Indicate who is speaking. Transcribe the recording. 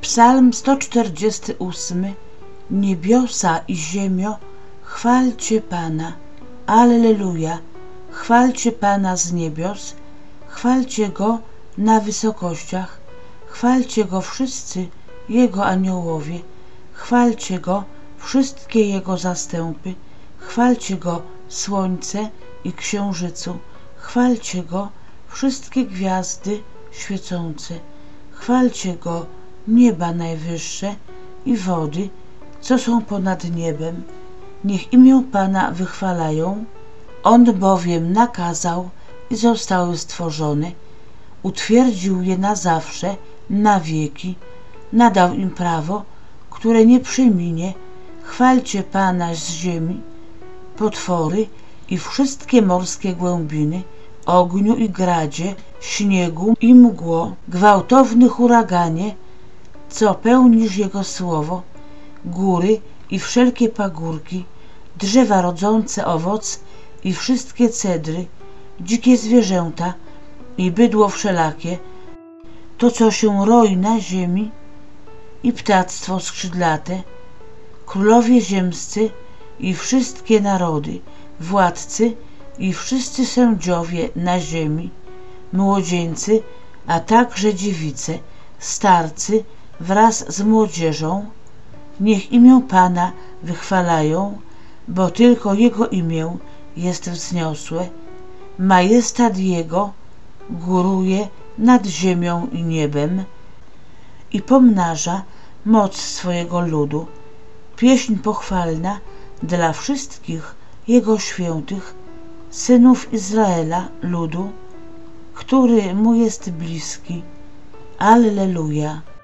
Speaker 1: Psalm 148. Niebiosa i ziemio, chwalcie Pana. Alleluja! Chwalcie Pana z niebios, chwalcie Go na wysokościach, chwalcie Go wszyscy Jego aniołowie, chwalcie Go wszystkie Jego zastępy, chwalcie Go słońce i księżycu, chwalcie Go wszystkie gwiazdy świecące, chwalcie Go nieba najwyższe i wody, co są ponad niebem. Niech imię Pana wychwalają. On bowiem nakazał i zostały stworzone, utwierdził je na zawsze, na wieki, nadał im prawo, które nie przeminie. Chwalcie Pana z ziemi, potwory i wszystkie morskie głębiny, ogniu i gradzie, śniegu i mgło, gwałtowny huraganie, co pełnisz Jego słowo, góry i wszelkie pagórki, drzewa rodzące owoc i wszystkie cedry, dzikie zwierzęta i bydło wszelakie, to co się roi na ziemi i ptactwo skrzydlate, królowie ziemscy i wszystkie narody, władcy i wszyscy sędziowie na ziemi, młodzieńcy, a także dziewice, starcy wraz z młodzieżą. Niech imię Pana wychwalają, bo tylko Jego imię jest wzniosłe. Majestat Jego góruje nad ziemią i niebem i pomnaża moc swojego ludu. Pieśń pochwalna dla wszystkich Jego świętych, synów Izraela, ludu, który Mu jest bliski. Alleluja!